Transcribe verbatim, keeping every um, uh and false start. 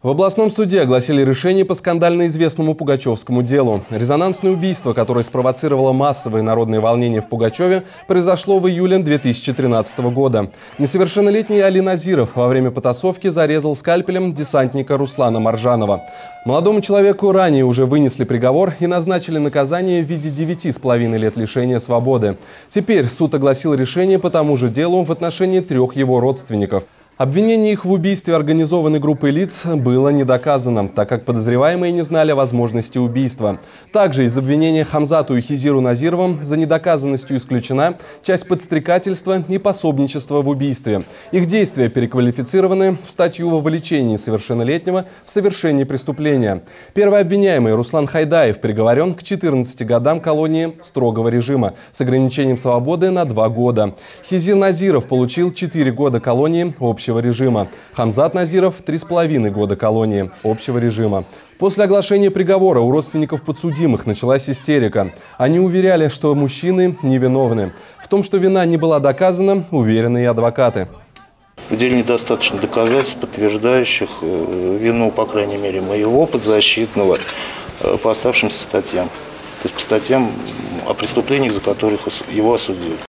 В областном суде огласили решение по скандально известному пугачевскому делу. Резонансное убийство, которое спровоцировало массовые народные волнения в Пугачеве, произошло в июле две тысячи тринадцатого года. Несовершеннолетний Али Назиров во время потасовки зарезал скальпелем десантника Руслана Маржанова. Молодому человеку ранее уже вынесли приговор и назначили наказание в виде девяти с половиной лет лишения свободы. Теперь суд огласил решение по тому же делу в отношении трех его родственников. Обвинение их в убийстве организованной группы лиц было не доказано, так как подозреваемые не знали о возможности убийства. Также из обвинения Хамзату и Хизиру Назировым за недоказанностью исключена часть подстрекательства и пособничества в убийстве. Их действия переквалифицированы в статью о вовлечении совершеннолетнего в совершение преступления. Первый обвиняемый Руслан Хайдаев приговорен к четырнадцати годам колонии строгого режима с ограничением свободы на два года. Хизир Назиров получил четыре года колонии общего режима. Хамзат Назиров – три с половиной года колонии общего режима. После оглашения приговора у родственников подсудимых началась истерика. Они уверяли, что мужчины невиновны. В том, что вина не была доказана, уверены и адвокаты. В деле недостаточно доказательств, подтверждающих вину, по крайней мере, моего подзащитного по оставшимся статьям. То есть по статьям о преступлениях, за которых его осудили.